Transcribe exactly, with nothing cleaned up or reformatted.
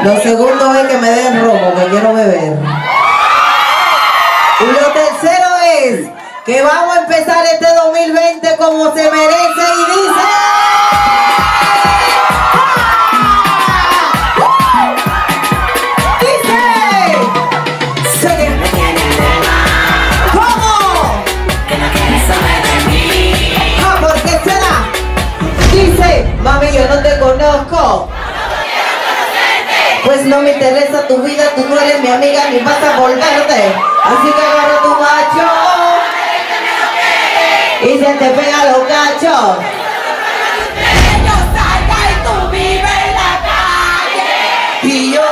Lo segundo es que me den romo, que quiero beber. Y lo tercero es que vamos a empezar este dos mil veinte como se merece y dice... Mami, yo no te conozco. Pues no me interesa tu vida, tú no eres mi amiga ni vas a volverte. Así que agarra tu macho y se te pega los cachos. Yo salga y tú vives en la calle. Y yo